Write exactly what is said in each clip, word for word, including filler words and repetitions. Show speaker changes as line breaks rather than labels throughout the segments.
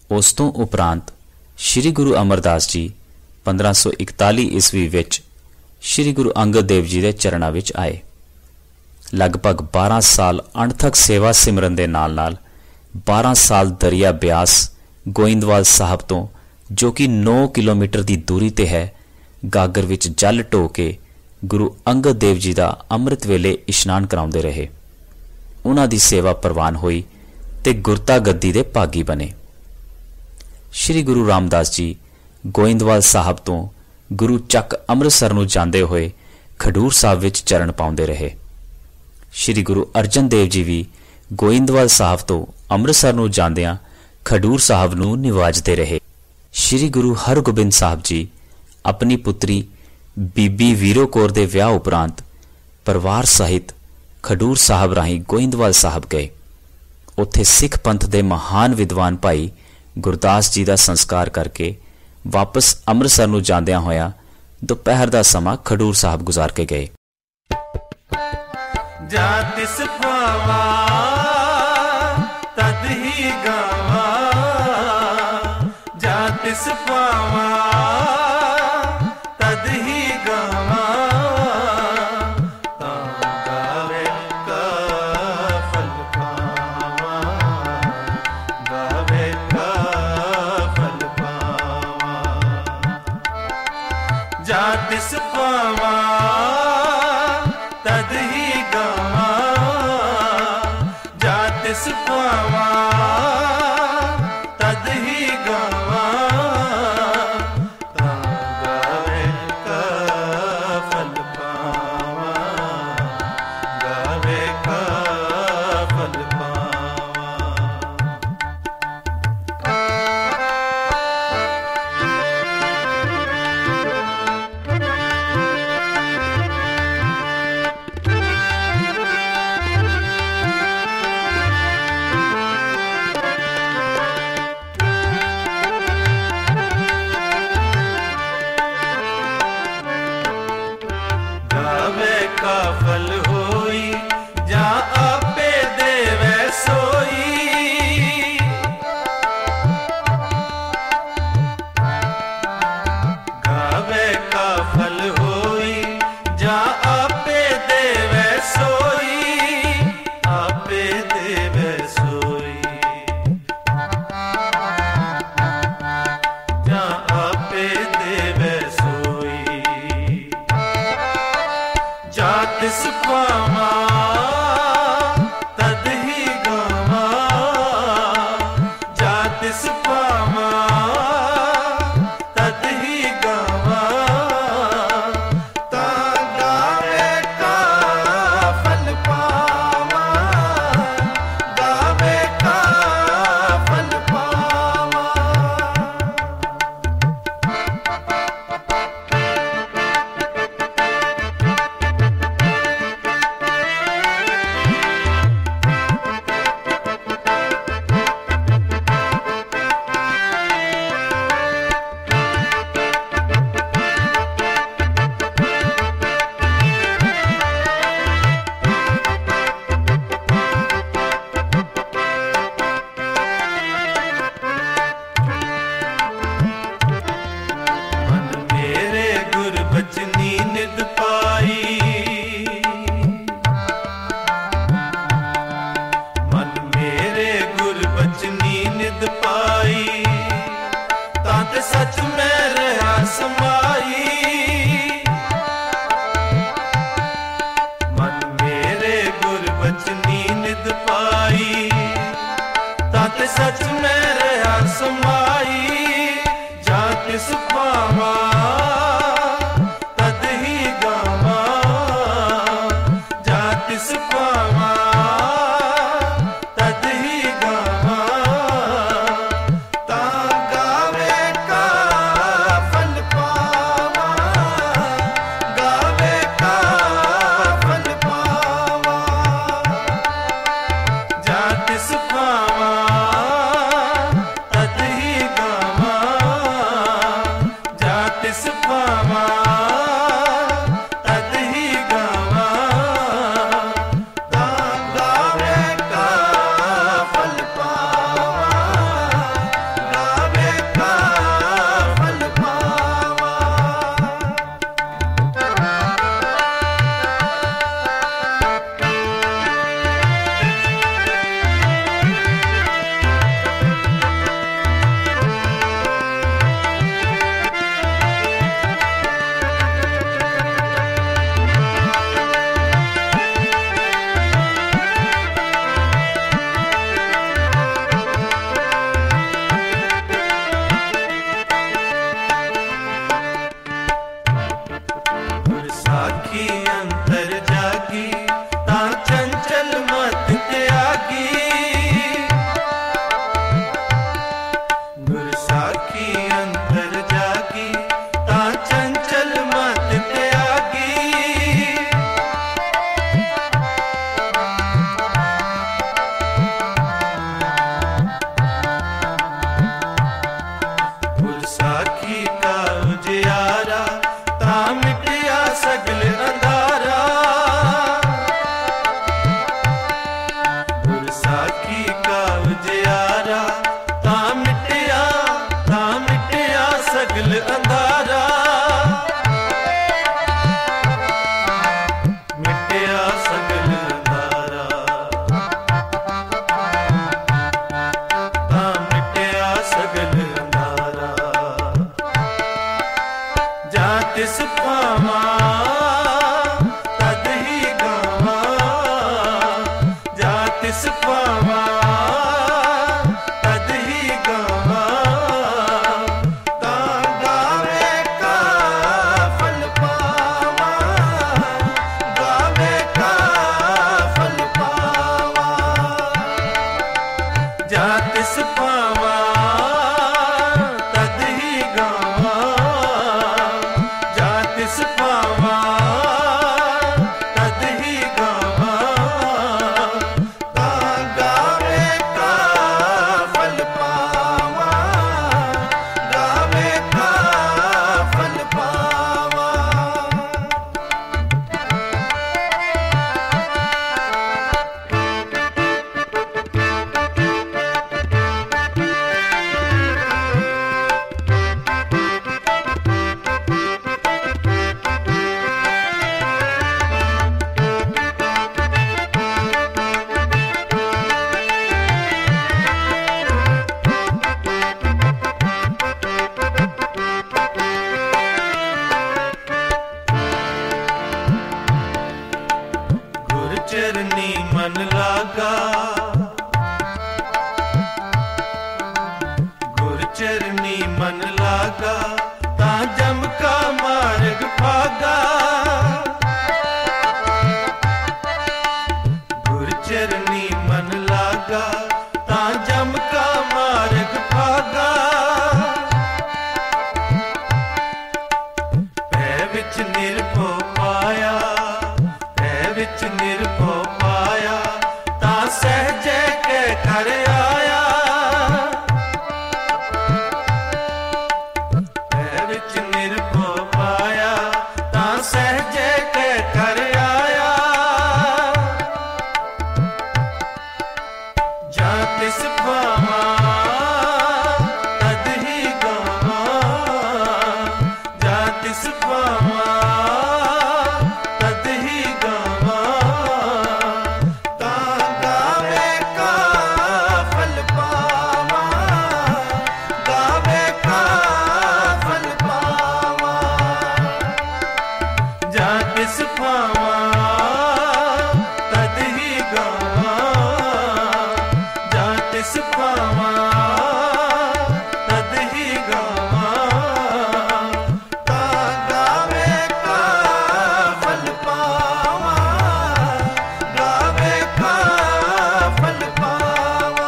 उस तो उपरांत श्री गुरु अमरदास जी पंद्रह सौ इकताली ईस्वी विच श्री गुरु अंगद देव जी के चरणों विच आए। लगभग बारह साल अणथक सेवा सिमरन के नाल नाल बारह साल दरिया ब्यास गोइंदवाल साहब तो, जो कि नौ किलोमीटर की दूरी ते है, गागर विच जल ढो के गुरु अंगद देव जी का अमृत वेले इशनान कराउंदे रहे। उन्हां दी सेवा प्रवान हुई ते गुरता गद्दी दे भागी बने। श्री गुरु रामदास जी गोइंदवाल साहब तो गुरु चक अमृतसर नूं जांदे होए खडूर साहब विच चरण पाउंदे रहे। श्री गुरु अर्जन देव जी भी गोइंदवाल साहब तो अमृतसर नूं जांदियां खडूर साहब नूं निवाजदे रहे। श्री गुरु हरगोबिंद साहब जी अपनी पुत्री बीबी वीरो कौर दे विआह उपरांत परिवार सहित खडूर साहब राही गोइंदवाल साहब गए। उत्थे सिख पंथ दे महान विद्वान भाई गुरदास जी का संस्कार करके वापस अमृतसर नूं जांदियां होया दोपहर का समा खडूर साहब गुजार के गए।
जा तिस पावा तद ही गावा, जा तिस पावा तद ही गावा, तां गावे का फल पावा, गावे का फल पावा। जा तिस पावा तद ही गावा, जा तिस पावा तद ही गावा, तां गावे का फल पावा, गावे का फल पावा। गावे का फल होई जा आपे देवे सोई, गावे का फल होई जा आपे देवे सोई, आपे देवे सोई, जा आपे देवे सोई। जा तिस पावा तद ही गावा, जा तिस पावा तद ही गावा, तां गावे का फल पावा, गावे का फल पावा। मन मेरे गुरबचनी निद पाई, मन मेरे गुरबचनी निद पाई, तां ते सच में रहा समाई, मन मेरे गुरबचनी निद पाई, तां ते सच में रहा समाई। जा तिस पावा तद ही गावा, जा तिस पावा तद ही गावा, तां गावे का फल पावा, गावे का फल पावा। जा तिस पावा तद ही गावा, जा तिस पावा तद ही गावा जा तिस पावा तद ही गावा ता गावे का फल पावा गावे का फल पावा जा तिस पावा तद ही गावा जा तिस पावा तद ही गावा ता गावे का फल पावा गावे का फल पावा गुर चरनी मन लागा गुर चरनी मन लागा ता जम का मार्ग भागा गुर चरनी मन लागा ता जम का मार्ग भागा भै विच निरभो पाया भै विच निरभो पाया ता सहजे के घर आया भै विच निरभो पाया ता सहजे के घर आया जा तिस पावा तद ही गावा जा तिस पावा तद ही गावा ता गावे का फल पावा गावे का फल पावा जा तिस पावा तद ही गावा जा तिस पावा तद ही गावा ता गावे का फल पावा गावे का फल पावा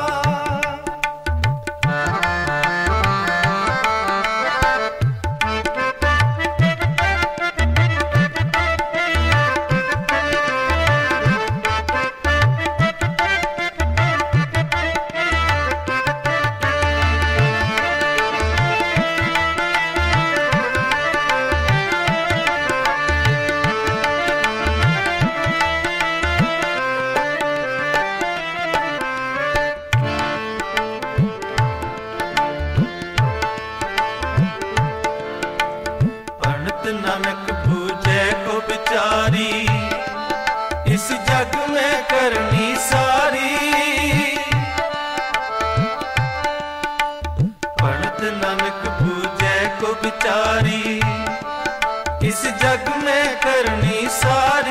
पंडित नानक पूजे को बिचारी इस जग में करनी सारी पंडित नानक पूजे को बिचारी इस जग में करनी सारी